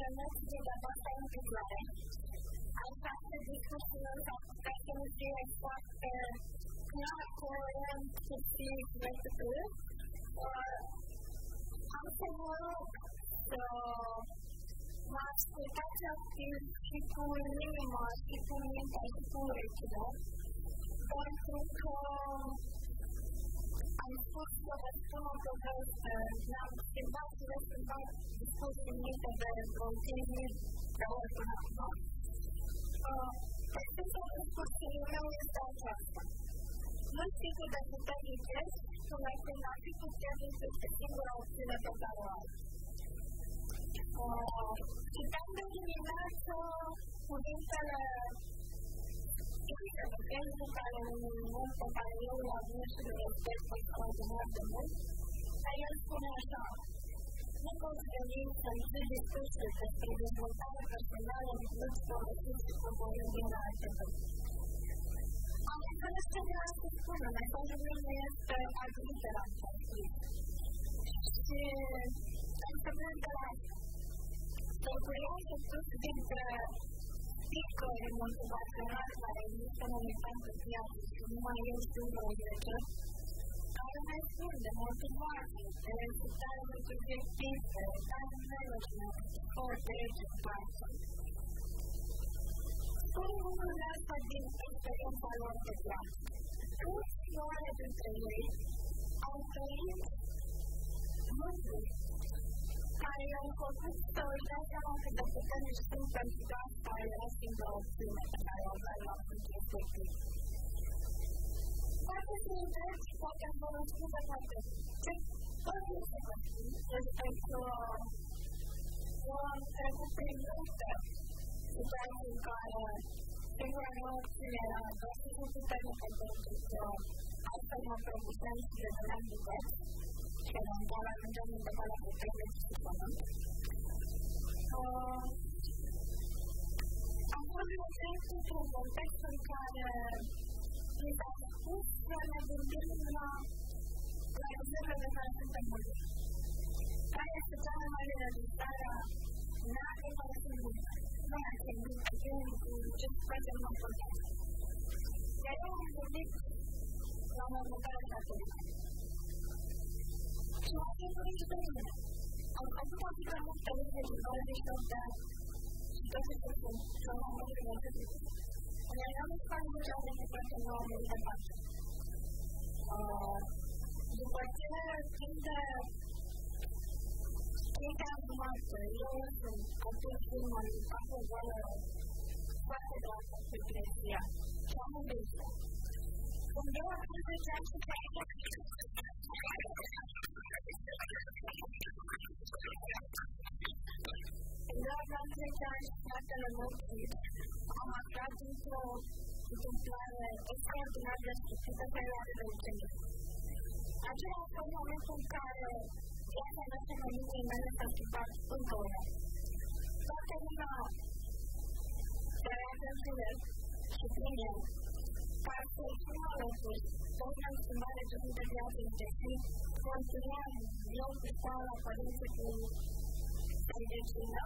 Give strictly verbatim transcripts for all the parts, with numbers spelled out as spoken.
informații de data întâmplare. Această discuție pe chimie foarte clar, coerent, specific, respectiv. Am să vă rog să mă ascultați activ și cu inima, și cu mintea, și cu urechile, pentru că am spus să vă spun o poveste, ne-am schimbat și le schimbat discuții minte de continui de ori până acum. Esența discursului meu este aceasta. Nu știi cât de puternic ești, până când ar fi puternic este singura opțiune pe care o ai. Citeam de dimineață cuvintele pentru care un om pe care eu îl admir și îl respect extraordinar de mult, dar el spune așa: nu poți veni să-mi ții discursuri despre dezvoltare personală încât să o refuzi și coborând din alte părți. Am înțeles ce vreau să spună, mesajul meu nu este ad literam ce am scris. Și înțeleg că sunt curioasă sus dintre speakeri motivaționali care există momentan pe piață și numai eu știu vreo zece, care mai spun de motivație, de rezultare obiective, time management, foarte rezultate. Spun lucrurile astea din experiența lor de piață. Toți fiecare dintre ei au trăit lucruri care i-au făcut să își dea seama cât de puternici sunt, pentru că asta era singura opțiune pe care o aveau la momentul respectiv. Poate să întrebi, poate să vă răspunde foarte ce pot eu să vă spun, este că eu am trecut prin multe situații în care singura mea opțiune era doar să fiu puternică, pentru că astfel mă prăbușeam și deveneam bucăți și eventual ajungem undeva la putere și pământ. Am fost recent într-un context în care mi s-a spus să ne gândim la exemplele de care suntem mulți. Care este cea mai mare realizare a neagă care sunt mulți? Noi am gândit că ce facem în context. Iar eu am gândit la o următoare categorie. Și m-am gândit și pe mine. Am făcut atât de multe lucruri în douăzeci și opt de ani și tot ce sunt și am avut de multe lucruri. Iar eu nu fac deja decât pentru nouă mii de pace. După ce timp de timp de afirmație, eu sunt atunci când m-am ridicat o boală foarte dragă pe depresia și am un depresia. Când eu atunci ziceam și că când eu aveam zece ani și fratele meu Chris, am aflat dintr-o întâmplare extraordinar de scurtă perioadă de ucenic. Acela a fost momentul în care viața mea și familiei mele s-a schimbat încă o dată. Toată lumea era pentru el și prin el, care se exprimă alături, toată în schimbare de zi de viață între și continuam eu cu școala, părinții cu săridecină.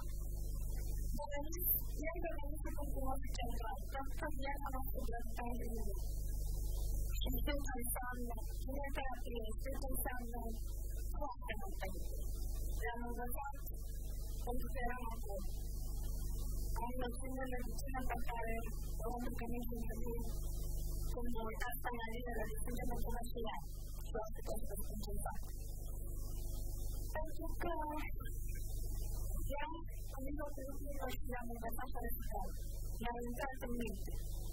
El devenit să continuăm central, pentru că viața noastră drăguța de mine. Și știu ce înseamnă chimioterapie, știu ce înseamnă foarte multe lucruri. Le-am învățat pentru că eram acolo. Am noțiune de medicină pe care o am întâlnit în jurul când mă uitat pe analizele de sânge mă până și ea. Și o să pot să spun ce fac. Pentru că ea am mijlocul lucrurilor și le-am învățat și rezultat. Le-am intrat în minte.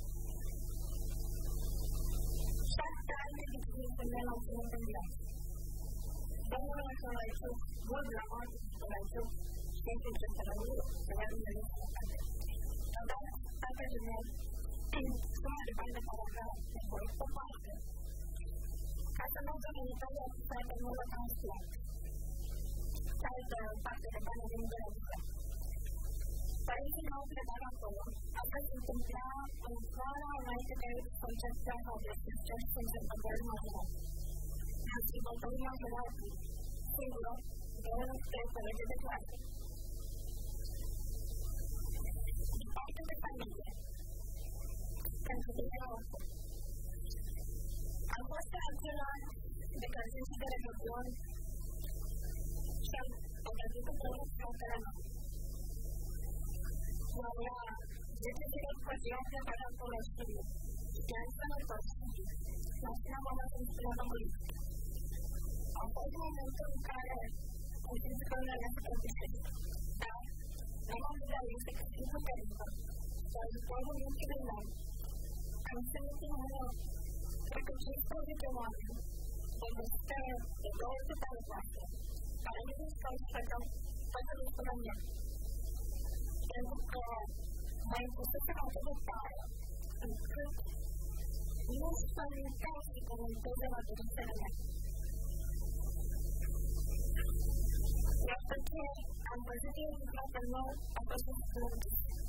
Șapte ani de discuții mele au ținut în viață. Domnul Nicolaiciuc, bun la moarte Nicolaiciuc, științe centralul, se va din de sănătate. Am dat tatăl meu suma de bani de care avea nevoie pe parte. Ca să mergem în Italia cu fratele meu la transplant. Altă parte de bani din Grecia. Părinții m-au plecat acolo. Asta se întâmpla în vara înainte de concepția Hoglețului, ceea ce conceptătorul majorat. Conceptătorul majorat, singură, de unul spre colegi de clasă. ea zice direct că eu am preparat o lăsire. Chiar sănătoși. La final m-am dat în spre lămârit. Am fost momentul în care am simțit că nu le-am prăbușit. Dar, la m-am gândit este că sunt puternică. Dar după un mințile meu, am simțit în mână, cred că cincisprezece oameni, de veste de două sute de clase, care nu sunt să încercăm toate lucrurile mele. Pentru că m-a impusese atât de tare, încât nu să uitați să comenteze la dorințele mele. Iar tot ce am văzut eu în fratele meu a fost un scurt.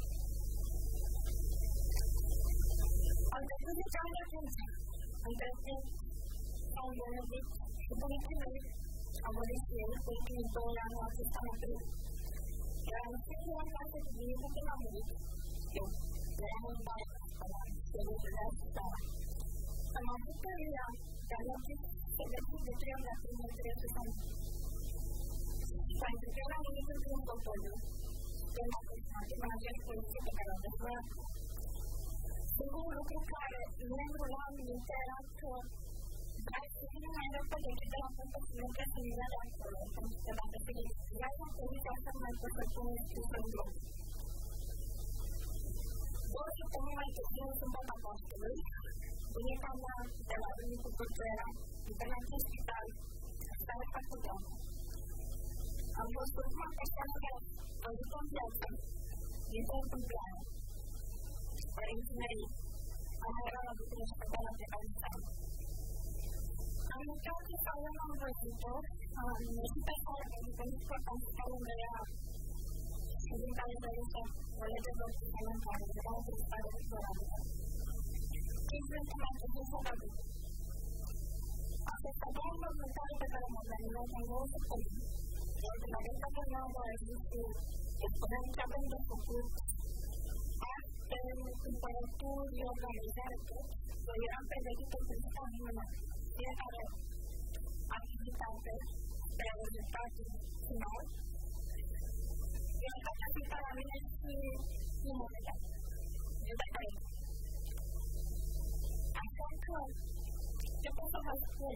Am trecut de cea mai atenție. Între timp, s-au îmbolnăvit și bunicii mei au murit și el cu ultimii doi ani la acesta mătrit. Iar în singura în casă cu bunicul când a murit, eu eram în baie, să vă vedeați starea. Am avut părerea de a merge să găsim de trei ori la primul trei să s-a murit. Pentru că eram venit într-un fotoliu, când a fost în acest poliție pe care o desfărat. Singurul lucru care ne înrula în minte era că dacă să fie mai repede decât de la punctul să merge să mi de acolo, pentru că dacă se găsiai la poliția asta mai pot să pune scrisă în bloc. Două săptămâni mai târziu în sâmbătă Paștelui, bunica mea de la Bunicul Turcera, internat în spital, stare foarte blană. Am fost ultima persoană care a văzut-o în viață, dintr-o întâmplare. Părinții mei am erat la București pe la plecare în țară. Am uitat că sau eu n-am văzut-o, am ieșit pe care pentru că nu sportam să stau lângă ea și din care dorește o lege de oficială în care era o stare explorabilă. cinci minute mai târziu s-a dat. A fost a doua mormântare pe care m-am organizat în două săptămâni. Iar când avem pe urmează a zis că expuneam ce avem de făcut, acte, cumpărături, organizare, tot, eu eram pregătită cu lista minună. Fiecare activitate spre rezultatul final, iar asta fica la mine și nu mă vedea. Eu de care. Așa că, ce pot să vă spun?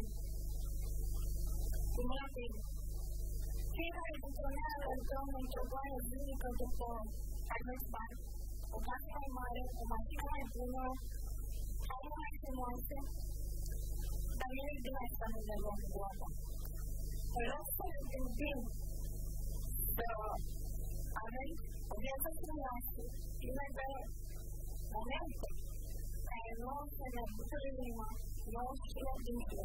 Cum la tine? Fiecare dintre noi alergăm într-o boaie zilnică după aveți bani, o casă mai mare, o mașină mai bună, care mai frumoase, dar nu e bine să nu ne luăm boata. În loc să ne gândim să avem o viață frumoasă, plină de momente care nu o să ne bucură inima, nu o să ne dincule.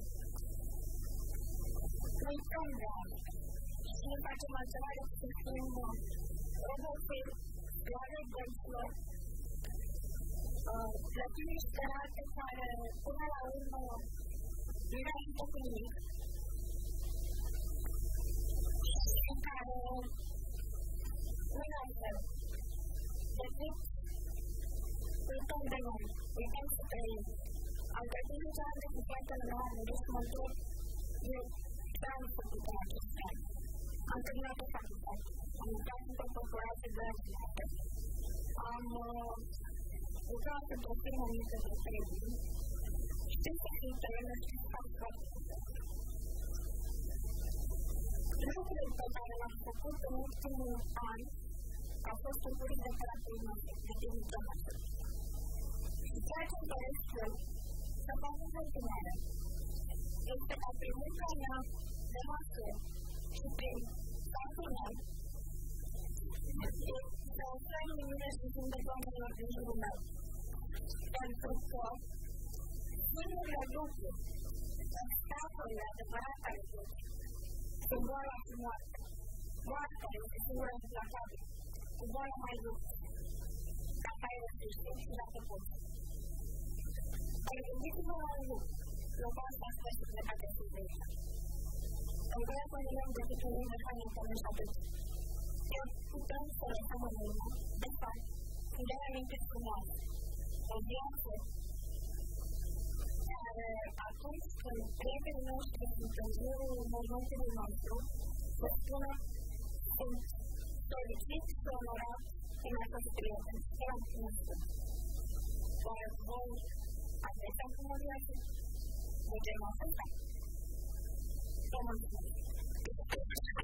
Uităm de asta. Și ne facem același să spunem roboturi, floare gălților, plături mișterate care până la urmă nu ne ajută cu nimic și care nu ne ajută decât uităm de noi, uităm să trăim. Am găsit zece ani de cu fratele meu, am gândit să mă întorc, eu vreau să putem acestea. Am terminat o facultate, am lucrat într-o corporație de arhitectă, am lucrat într-o firmă mică de trading, știu că fiind terenă, știu că fac foarte multe. Lucrurile pe care l-am făcut în ultimul an au fost un curic de caracterismă de tehnică noastră. Și ceea ce îmi doresc eu să fac în continuare este ca prin munca mea de masă și prin statul meu să ofer lumine și sunt oamenilor din jurul meu. Pentru că singurele lucruri, obstacolele adevărate ale vieții, sunt boala și moartea. Moartea este singura implacabilă, cu boala mai luptă. Asta este să știm și dacă poți. Dar gândiți-vă la un lucru, global asta este plecate în viața. În care să ne luăm decât un lucru care ne pune și atât. Eu putem să lăsăm în urmă, de fapt, de amintiri frumoase. O viață care atunci când prietenii noștri sunt în jurul momentului nostru, să spună sunt fericit și onorat cum a fost prieten, chiar nu știu. Oare voi aveți acum o viață? De genul ăsta? Vă mulțumesc!